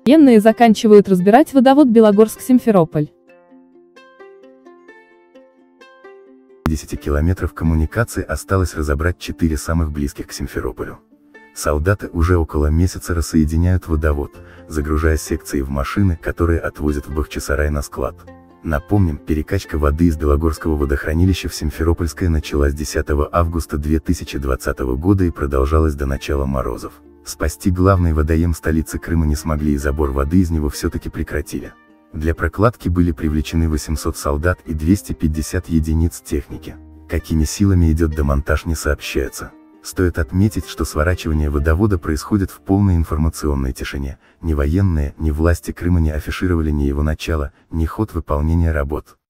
Военные заканчивают разбирать водовод Белогорск-Симферополь. 10 километров коммуникации осталось разобрать 4 самых близких к Симферополю. Солдаты уже около месяца рассоединяют водовод, загружая секции в машины, которые отвозят в Бахчисарай на склад. Напомним, перекачка воды из Белогорского водохранилища в Симферопольское началась 10 августа 2020 года и продолжалась до начала морозов. Спасти главный водоем столицы Крыма не смогли и забор воды из него все-таки прекратили. Для прокладки были привлечены 800 солдат и 250 единиц техники. Какими силами идет демонтаж, не сообщается. Стоит отметить, что сворачивание водовода происходит в полной информационной тишине. Ни военные, ни власти Крыма не афишировали ни его начало, ни ход выполнения работ.